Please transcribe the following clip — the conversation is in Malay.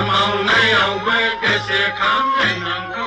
မောင်နိုင်အောင်ပဲကစေခံနိုင်အောင်